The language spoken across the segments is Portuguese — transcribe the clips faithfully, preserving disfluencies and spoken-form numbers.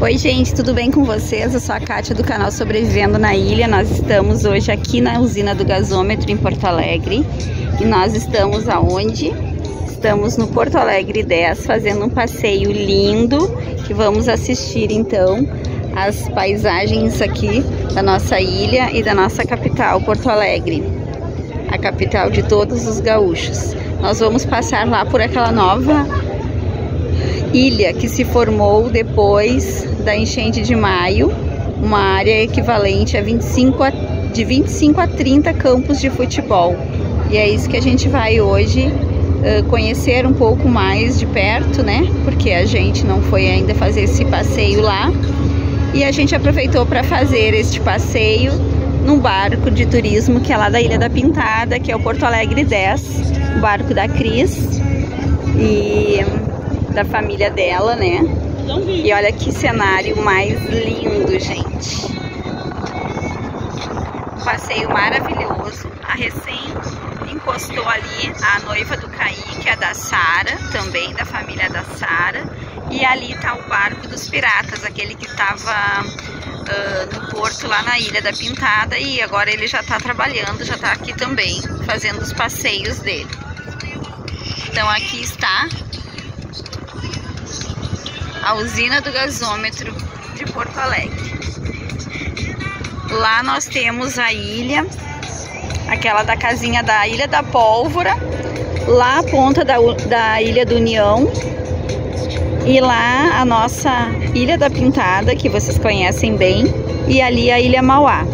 Oi gente, tudo bem com vocês? Eu sou a Kátia do canal Sobrevivendo na Ilha. Nós estamos hoje aqui na usina do gasômetro em Porto Alegre. E nós estamos aonde? Estamos no Porto Alegre dez, fazendo um passeio lindo, que vamos assistir então as paisagens aqui da nossa ilha e da nossa capital, Porto Alegre, a capital de todos os gaúchos. Nós vamos passar lá por aquela nova ilha que se formou depois da enchente de maio, uma área equivalente a vinte e cinco a, de vinte e cinco a trinta campos de futebol. E é isso que a gente vai hoje uh, conhecer um pouco mais de perto, né? Porque a gente não foi ainda fazer esse passeio lá. E a gente aproveitou para fazer este passeio num barco de turismo que é lá da Ilha da Pintada, que é o Porto Alegre dez, o barco da Cris e da família dela, né? E olha que cenário mais lindo, gente. Um passeio maravilhoso. A recém encostou ali a noiva do Kaique, a da Sara, também da família da Sara. E ali tá o barco dos piratas, aquele que estava uh, no porto lá na Ilha da Pintada. E agora ele já tá trabalhando, já tá aqui também, fazendo os passeios dele. Então aqui está a usina do gasômetro de Porto Alegre. Lá nós temos a ilha, aquela da casinha da Ilha da Pólvora, lá a ponta da, da Ilha do União, e lá a nossa Ilha da Pintada, que vocês conhecem bem, e ali a Ilha Mauá.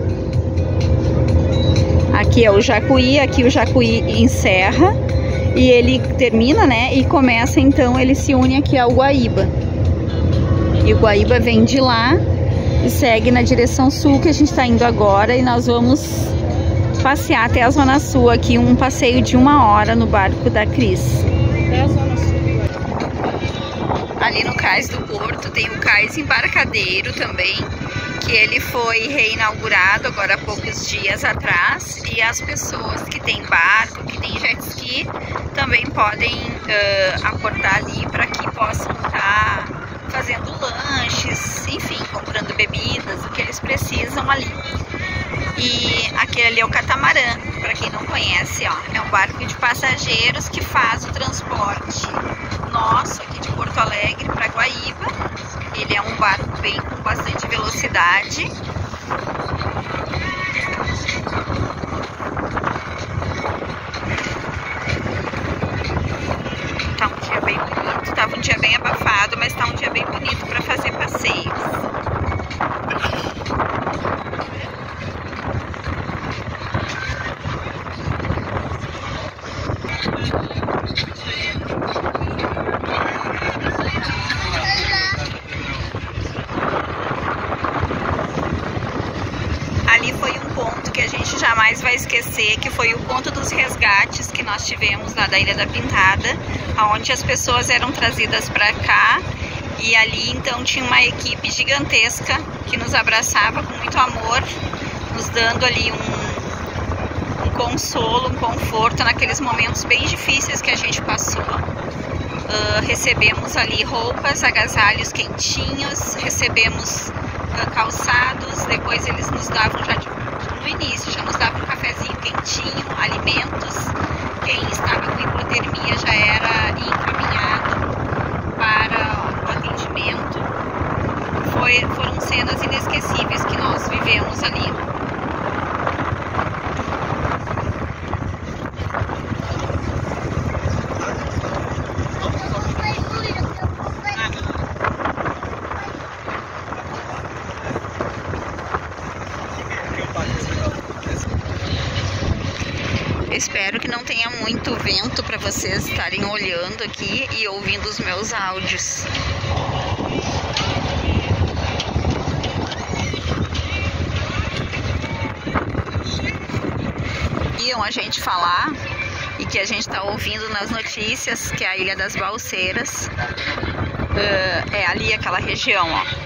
Aqui é o Jacuí, aqui o Jacuí encerra e ele termina, né, e começa então, ele se une aqui ao Guaíba. E o Guaíba vem de lá e segue na direção sul, que a gente está indo agora, e nós vamos passear até a Zona Sul aqui, um passeio de uma hora no barco da Cris. Até a Zona Sul. Ali no cais do Porto tem o cais embarcadeiro também, que ele foi reinaugurado agora há poucos dias atrás, e as pessoas que têm barco, que têm jet ski, também podem uh, aportar ali para que possam estar fazendo lanches, enfim, comprando bebidas, o que eles precisam ali. E aquele ali é o catamarã, para quem não conhece, ó, é um barco de passageiros que faz o transporte nosso aqui de Porto Alegre para Guaíba. Ele é um barco bem com bastante velocidade. Tá um dia bem bonito, tava um dia bem abafado, mas tá um dia bem bonito para fazer passeios. Jamais vai esquecer, que foi o ponto dos resgates que nós tivemos lá da Ilha da Pintada, onde as pessoas eram trazidas para cá, e ali então tinha uma equipe gigantesca que nos abraçava com muito amor, nos dando ali um, um consolo, um conforto naqueles momentos bem difíceis que a gente passou. Uh, recebemos ali roupas, agasalhos quentinhos, recebemos uh, calçados, depois eles nos davam já de no início, já nos dava um cafezinho quentinho, alimentos. Quem estava com hipotermia já era encaminhado para o atendimento. Foi, foram cenas inesquecíveis que nós vivemos ali. Espero que não tenha muito vento para vocês estarem olhando aqui e ouvindo os meus áudios. Iam a gente falar, e que a gente está ouvindo nas notícias, que é a Ilha das Balseiras. Uh, é ali aquela região, ó.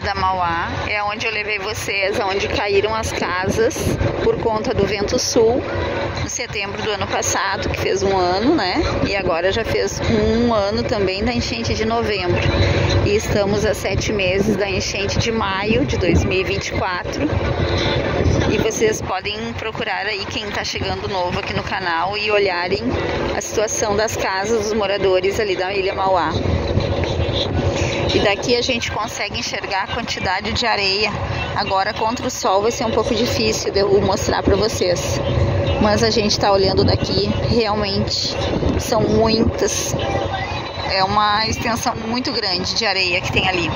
da Mauá, é onde eu levei vocês, onde caíram as casas por conta do vento sul, em setembro do ano passado, que fez um ano, né? E agora já fez um ano também da enchente de novembro. E estamos a sete meses da enchente de maio de dois mil e vinte e quatro. E vocês podem procurar aí, quem está chegando novo aqui no canal, e olharem a situação das casas dos moradores ali da Ilha Mauá. E daqui a gente consegue enxergar a quantidade de areia. Agora contra o sol vai ser um pouco difícil de eu mostrar para vocês. Mas a gente está olhando daqui, realmente são muitas. É uma extensão muito grande de areia que tem ali.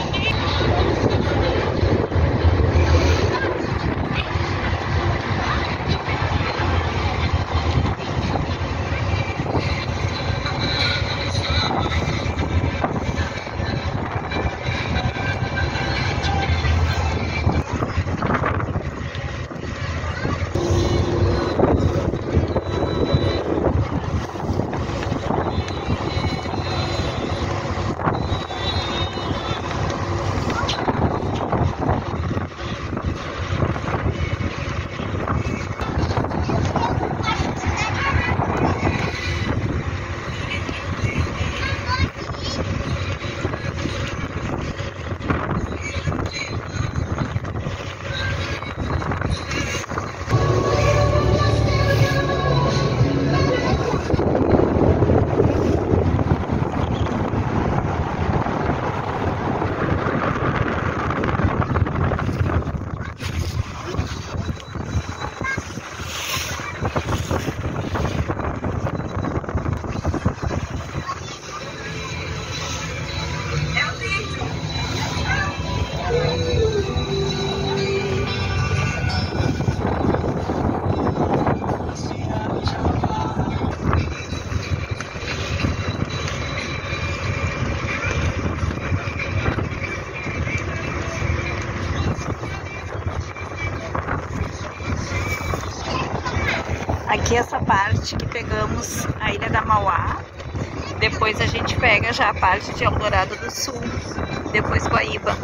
Aqui essa parte que pegamos a Ilha da Mauá, depois a gente pega já a parte de Eldorado do Sul, depois Guaíba.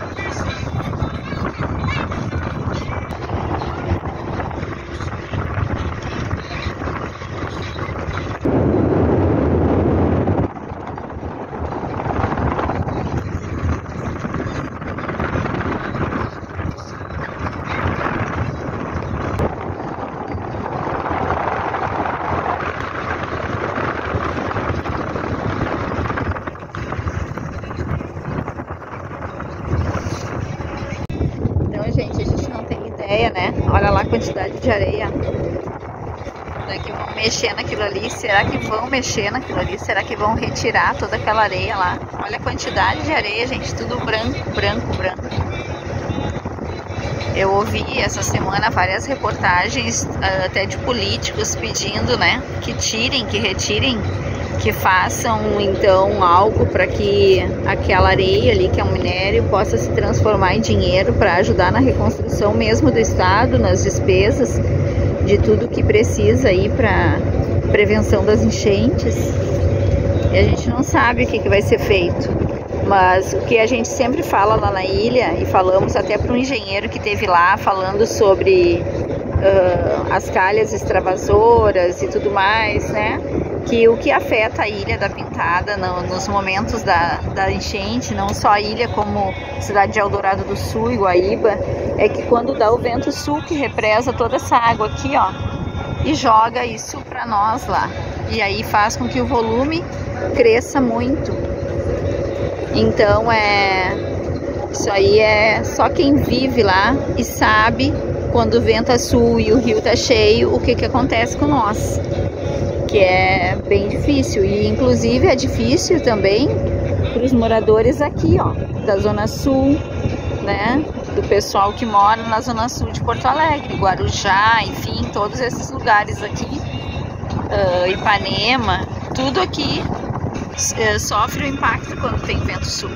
Gente, a gente não tem ideia, né? Olha lá a quantidade de areia. Será que vão mexer naquilo ali? Será que vão mexer naquilo ali? Será que vão retirar toda aquela areia lá? Olha a quantidade de areia, gente. Tudo branco, branco, branco. Eu ouvi essa semana várias reportagens até de políticos pedindo, né? Que tirem, que retirem, que façam então algo para que aquela areia ali, que é um minério, possa se transformar em dinheiro para ajudar na reconstrução mesmo do estado, nas despesas de tudo que precisa aí para prevenção das enchentes. E a gente não sabe o que, que vai ser feito, mas o que a gente sempre fala lá na ilha, e falamos até para um engenheiro que esteve lá falando sobre uh, as calhas extravasoras e tudo mais, né? Que o que afeta a Ilha da Pintada no, nos momentos da, da enchente, não só a ilha como cidade de Eldorado do Sul e Guaíba, é que quando dá o vento sul que represa toda essa água aqui, ó, e joga isso para nós lá, e aí faz com que o volume cresça muito. Então é isso aí, é só quem vive lá e sabe quando o vento é sul e o rio tá cheio, o que que acontece com nós. Que é bem difícil, e inclusive é difícil também para os moradores aqui, ó, da Zona Sul, né, do pessoal que mora na Zona Sul de Porto Alegre, Guarujá, enfim, todos esses lugares aqui, uh, Ipanema, tudo aqui uh, sofre o impacto quando tem vento sul.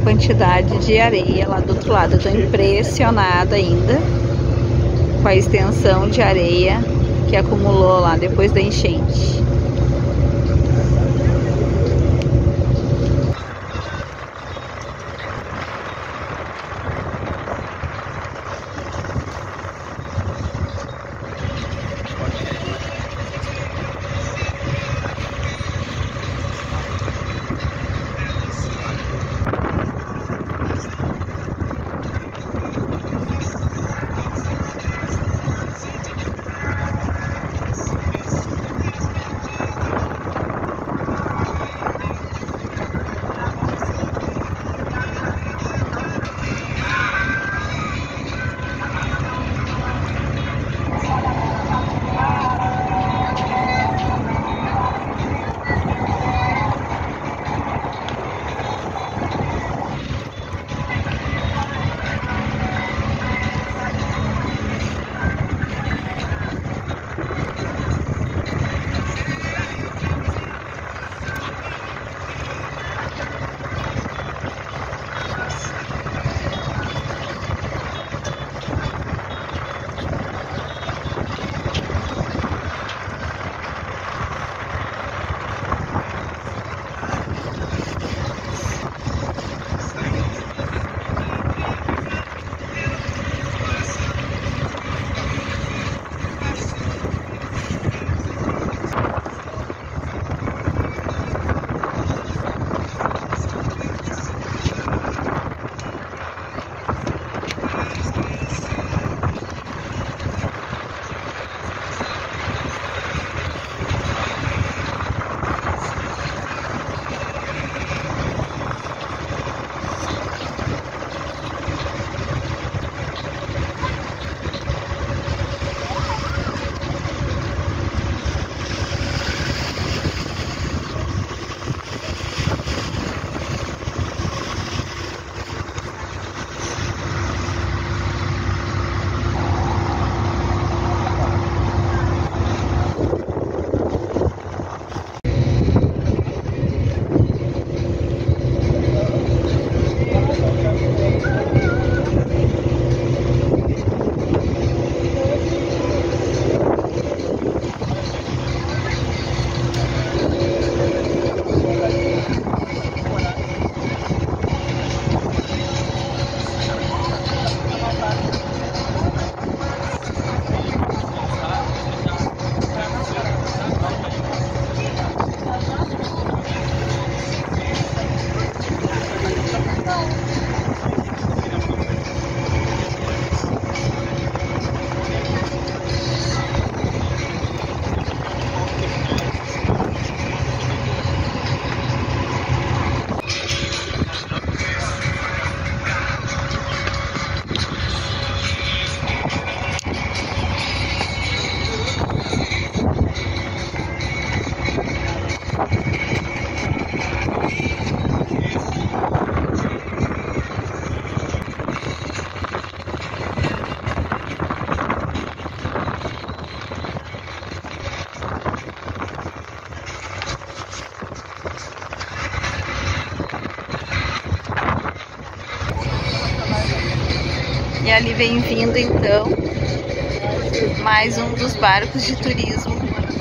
quantidade de areia lá do outro lado. Eu tô impressionada ainda com a extensão de areia que acumulou lá depois da enchente. E ali vem vindo então mais um dos barcos de turismo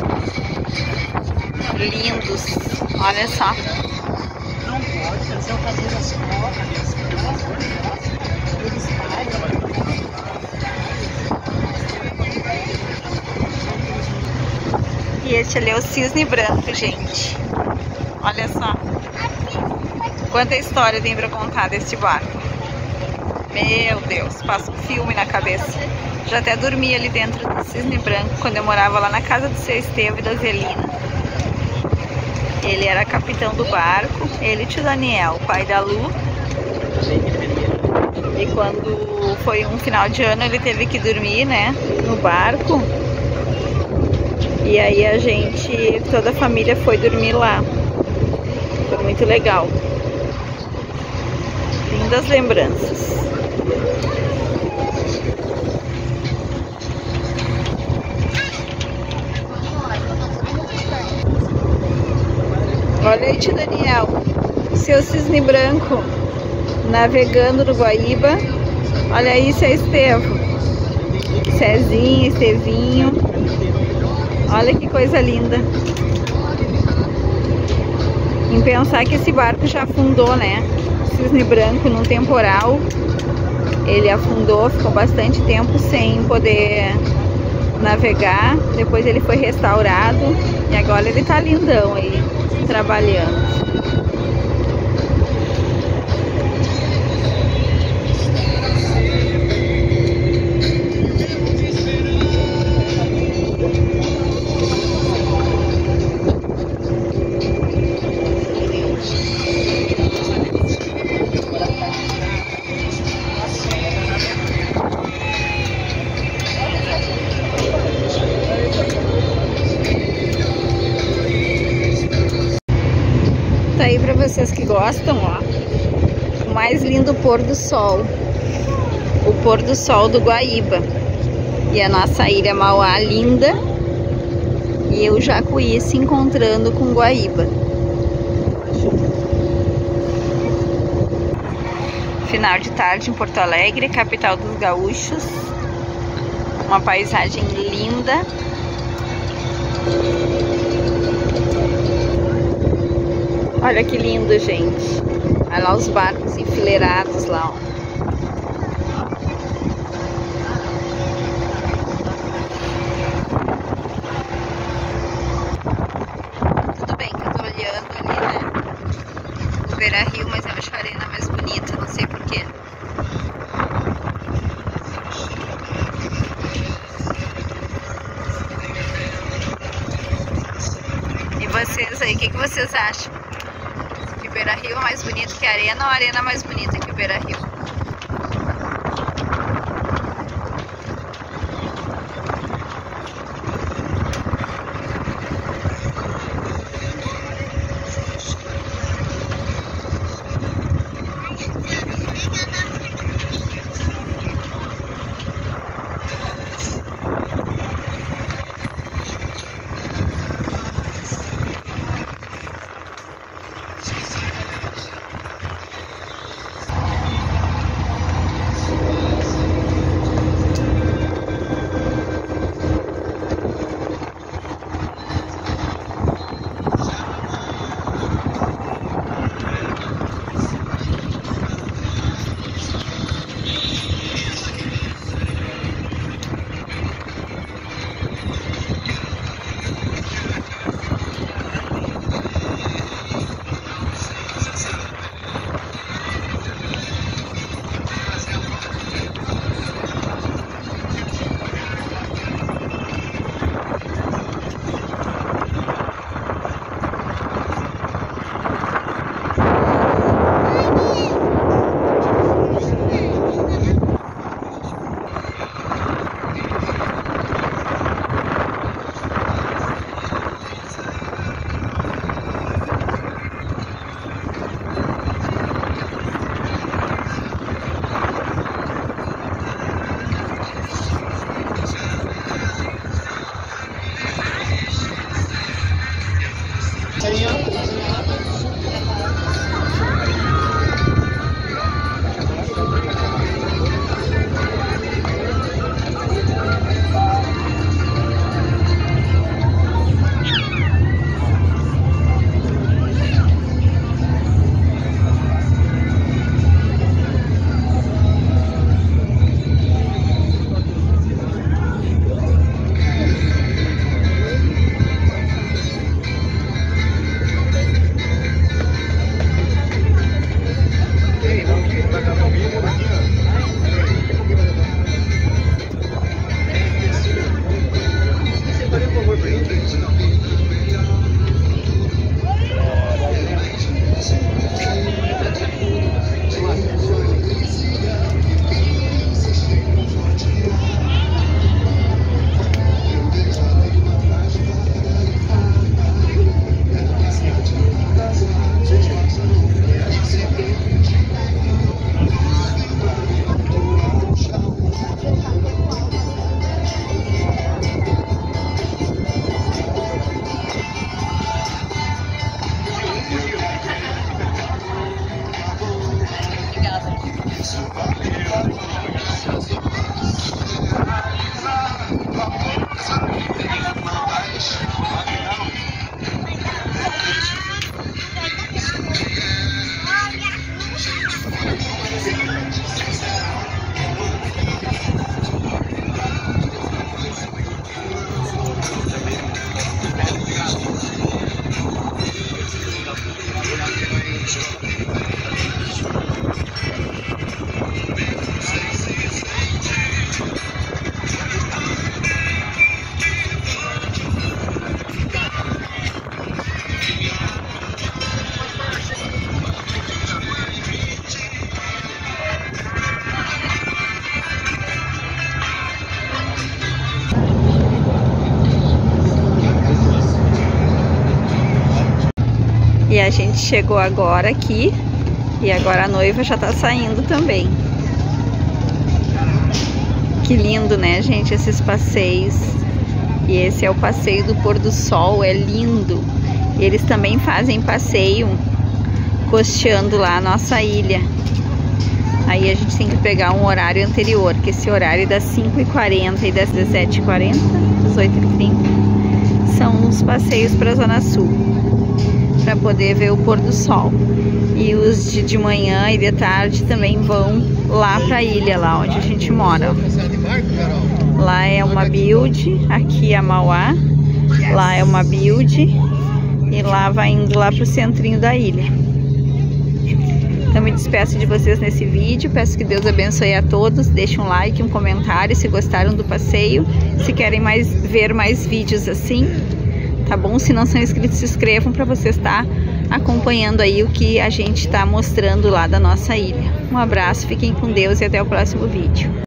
lindos, olha só. Não pode, eles vão fazer as cobras, eles pagam. E esse ali é o cisne branco, gente. Olha só. Quanta história tem pra contar deste barco. Meu Deus, passa um filme na cabeça. Já até dormi ali dentro do cisne branco quando eu morava lá na casa do seu Estevão e da Zelina. Ele era capitão do barco, ele e o tio Daniel, pai da Lu. E quando foi um final de ano ele teve que dormir, né, no barco. E aí a gente, toda a família foi dormir lá. Foi muito legal. Lindas lembranças. Olha aí, tio Daniel, seu cisne branco. navegando no Guaíba. Olha isso, é Estevo. Cezinha, Estevinho. Olha que coisa linda. Em pensar que esse barco já afundou, né? Cisne Branco num temporal. Ele afundou, ficou bastante tempo sem poder navegar. Depois ele foi restaurado e agora ele tá lindão aí, trabalhando. Tá aí pra vocês que gostam, ó, o mais lindo pôr do sol, o pôr do sol do Guaíba. E a nossa ilha Mauá linda, e o Jacuí se encontrando com Guaíba. Final de tarde em Porto Alegre, capital dos gaúchos. Uma paisagem linda. Olha que lindo, gente. Olha lá os barcos enfileirados lá, ó. Tudo bem que eu tô olhando ali, né, o Beira-Rio, mas eu acho a arena mais bonita, não sei porquê. E vocês aí, o que, que vocês acham? Que o Beira-Rio é mais bonito que a arena ou a arena é mais bonita que o Beira-Rio? E a gente chegou agora aqui e agora a noiva já tá saindo também. Que lindo, né, gente, esses passeios. E esse é o passeio do pôr do sol, é lindo. Eles também fazem passeio costeando lá a nossa ilha. Aí a gente tem que pegar um horário anterior, que esse horário é das cinco e quarenta e das dezessete e quarenta, dezoito e trinta. São os passeios para a Zona Sul, para poder ver o pôr do sol. E os de, de manhã e de tarde também vão lá para a ilha, lá onde a gente mora. Lá é uma build, aqui é a Mauá, lá é uma build e lá vai indo lá pro centrinho da ilha. Então me despeço de vocês nesse vídeo, peço que Deus abençoe a todos, deixe um like, um comentário se gostaram do passeio, se querem mais, ver mais vídeos assim, tá bom? Se não são inscritos, se inscrevam para você estar acompanhando aí o que a gente está mostrando lá da nossa ilha. Um abraço, fiquem com Deus e até o próximo vídeo.